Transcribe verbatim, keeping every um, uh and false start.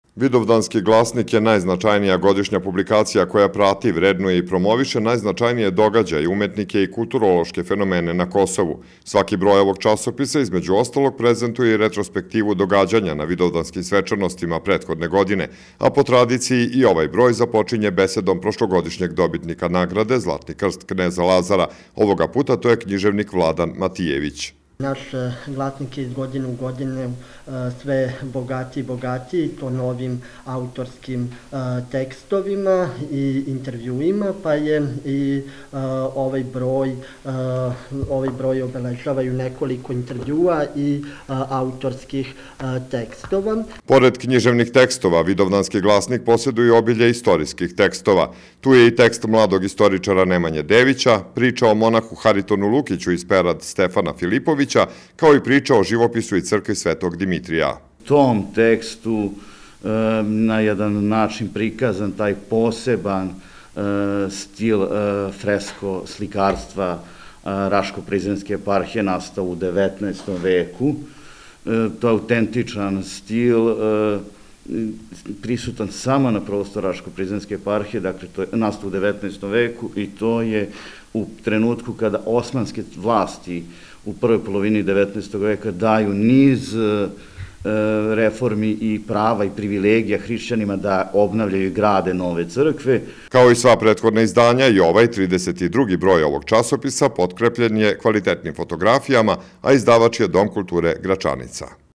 Vidovdanski glasnik je najznačajnija godišnja publikacija koja prati, vrednuje i promoviše najznačajnije događaje, umetnike i kulturološke fenomene na Kosovu. Svaki broj ovog časopisa između ostalog prezentuje i retrospektivu događanja na vidovdanskim svečanostima prethodne godine, a po tradiciji i ovaj broj započinje besedom prošlogodišnjeg dobitnika nagrade Zlatni krst kneza Lazara. Ovoga puta to je književnik Vladan Matijević. Naš glasnik je iz godine u godine sve bogatiji i bogatiji, to novim autorskim tekstovima i intervjuima, pa je i ovaj broj, ovaj broj obeležavaju nekoliko intervjua i autorskih tekstova. Pored književnih tekstova, Vidovdanski glasnik posjeduje obilje istorijskih tekstova. Tu je i tekst mladog istoričara Nemanje Devića, priča o monahu Haritonu Lukiću iz Perad Stefana Filipovića, kao i priča o živopisu i crkvi Svetog Dimitrija. U tom tekstu na jedan način prikazan taj poseban stil fresko slikarstva Raško-Prizrenske eparhije nastao u devetnaestom veku. To je autentičan stil prisutan samo na prostoru Raško-Prizrenske eparhije, dakle to je nastao u devetnaestom veku i to je u trenutku kada osmanske vlasti u prvoj polovini devetnaestog veka daju niz reformi i prava i privilegija hrišćanima da obnavljaju i grade nove crkve. Kao i sva prethodna izdanja, i ovaj trideset drugi broj ovog časopisa potkrepljen je kvalitetnim fotografijama, a izdavač je Dom kulture Gračanica.